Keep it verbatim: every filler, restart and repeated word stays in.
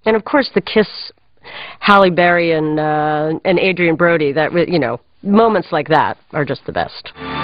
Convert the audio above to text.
And of course the Kiss, Halle Berry and, uh, and Adrien Brody, that, you know, moments like that are just the best.